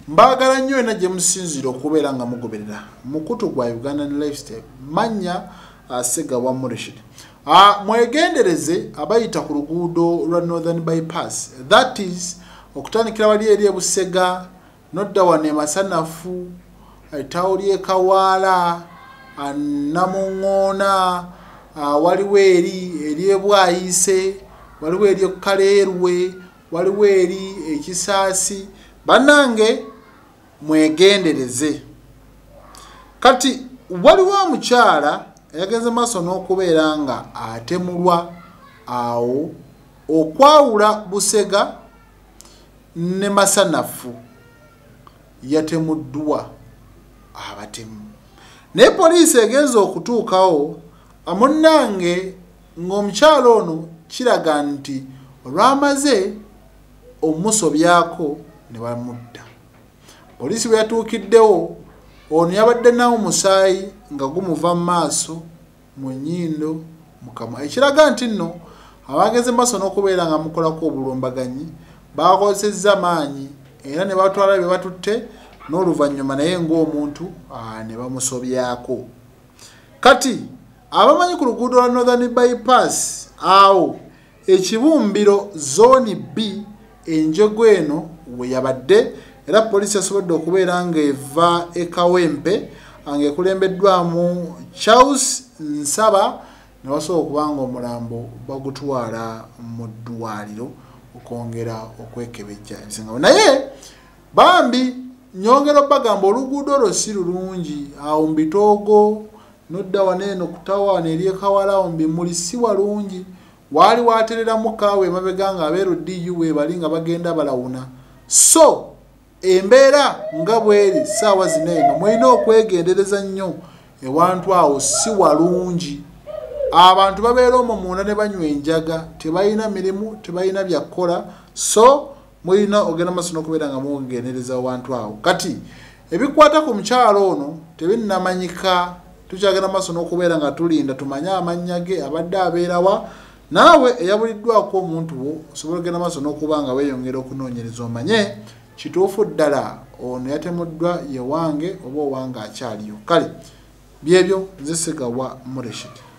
mbagala nnyo ena gye musinzira okubeera nga mugoberera mukutu gwa Ugandan Lifestyle manya Ssegawa Rashid. Mwegendereze abayita ku luguudo lwa Northern Bypass, that is okutandikira wali eri e Busega nodda wano e Masanafu Tawuli e Kawaala Namuŋŋoona waliwo eri e Bwayise, waliwo eri e Kaleerwe, waliwo eri e Kisaasi. Bannange mwegendereze. Kati waliwo omukyala yagenze maaso n'okubeera nga atemulwa awo okwawula Busega ne Masanafu, yatemuddwa abatemu. Naye poliisi egenze okutuukawo amunnange ng'omukyala ono kiraga nti olwamaze omusobyako ne bamutta. Poliisi bwe yatuukiddewo ono yabadde nawo musaayi nga gumuva mu maaso, mu nnyindo, mu kamwa. Ekiraga nti nno abagenze maaso n'okubeera nga mukolako obulumbaganyi bakozesezza maanyi era ne batwala bye batutte n'oluvannyuma naye ng'omuntu ne bamusobyako. Kati abamanyi ku luguudo lwa Northern Bypass awo ekibumbiro zone B enjogo eno we yabadde, era poliisi yasobodde okubeera ng'eva e Kawempe ng'ekulembeddwamu Charles Nsaba ne basobola okuba nga omulambo bagutwala mu ddwaliro okwongera okwekebejja ebisingawo. Naye bambi nyongera bagamba oluguudo olwo si lulungi awo mu Bitoogo nodda wano eno kutawa wano eri e Kawaala awo mu Bimuli si walungi. Waali watereramu kaawe emabega nga abeeroddiyu we bali nga bagenda balawuna. So embeera nga bweri ssaawa zino eno mulina okwegendereza nnyo ewantu awo si walungi. Abantu babeera omwo munda ne banywa enjaga, tebalina mirimu, tebalina byakukola. So mulina ogenda maaso n'okubeera nga mwegendereza awantu awo. Kati ebikwata ku mukyalo ono tebinnamanyika, tukyagenda maaso n'okubeera nga tulinda tumanye amannya ge, abadde abeerawa. Naawe eyabuliddwako omuntu wo osobola okugenda maaso n'okuba nga weeyongera okunoonyereza omanye kituufu ddala ono yatemuddwa ye wange oba owange akyaliyo. Kale byebyo nze Ssegawa Rashid.